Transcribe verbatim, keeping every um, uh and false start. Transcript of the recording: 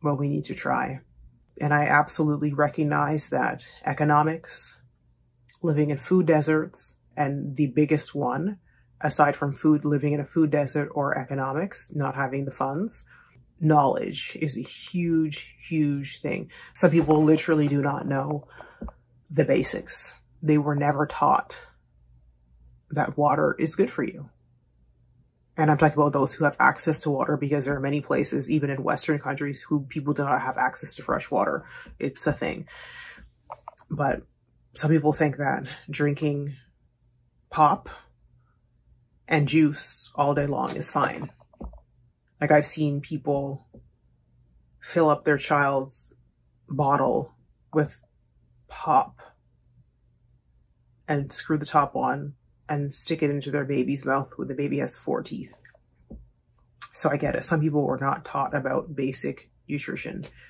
well, we need to try. And I absolutely recognize that economics, living in food deserts, and the biggest one, aside from food, living in a food desert, or economics, not having the funds, knowledge is a huge, huge thing. Some people literally do not know the basics. They were never taught that water is good for you. And I'm talking about those who have access to water, because there are many places, even in Western countries, who people do not have access to fresh water. It's a thing. But some people think that drinking pop and juice all day long is fine. Like, I've seen people fill up their child's bottle with pop and screw the top on and stick it into their baby's mouth when the baby has four teeth. So I get it. Some people were not taught about basic nutrition.